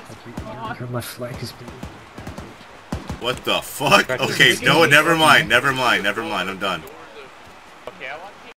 Your left leg is bleeding. What the fuck? Okay, no, never mind, I'm done.